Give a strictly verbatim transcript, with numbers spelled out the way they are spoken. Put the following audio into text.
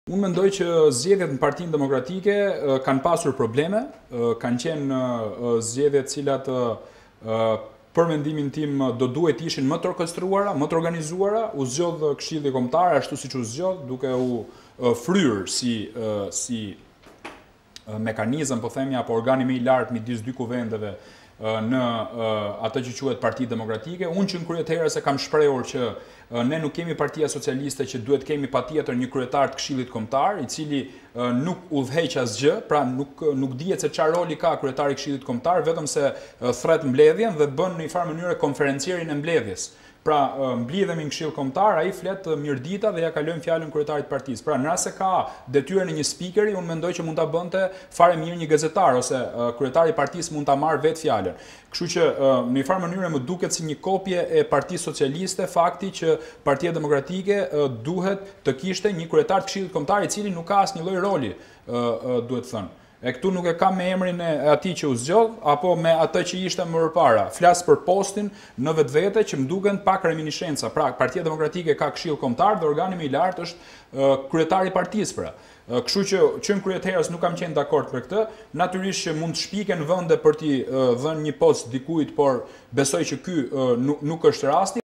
Unë mendoj që zgjedhjet në Partinë Demokratike kanë pasur probleme, kanë qenë zgjedhje të cilat për mendimin tim do duhet ishin më të orkestruara, më të organizuara, u zgjodh Këshilli Kombëtar ashtu siç u zgjodh, duke u fryrë si si mekanizëm, po themi, apo organi më i lartë midis dy kuvendeve në atë që quhet Parti Demokratike. Unë që në kryetëherës e kam shprehur që ne nuk kemi Partia Socialiste që duhet kemi patjetër një kryetar të Këshillit Kombëtar, i cili nuk udhëheq asgjë, pra nuk nuk dihet se çfarë roli ka kryetari i Këshillit Kombëtar, vetëm se thret mbledhjen dhe bën në një farë mënyrë konferencierin e mbledhjes. Pra, mblidhemi në Këshill Kombëtar, ai flet mirëdita dhe ja kalojmë fjalën kryetarit të partisë. Pra, nëse ka detyrën e një spikeri, unë mendoj që mund ta bënte fare mirë një gazetar ose kryetari i partisë mund ta marrë vetë fjalën. Kështu që në një farë mënyrë më duket si një kopje e Partisë Socialiste fakti që Partia Demokratike duhet të kishte një kryetar të Këshillit Kombëtar i cili nuk ka asnjë lloj roli, duhet thënë. E këtu nuk e kam me emrin e atij që u zgjodh, apo me atë që ishte më përpara. Flas për postin në vetvete që më duken pak reminiscenca. Pra, Partia Demokratike ka Këshill Kombëtar dhe organi më i lartë është kryetari i partisë, pra. Kështu që që në kryetëherës nuk kam qenë dakord për këtë. Natyrisht që mund të shpiken vende për t'i dhënë një post dikujt, por besoj që ky nuk është rasti.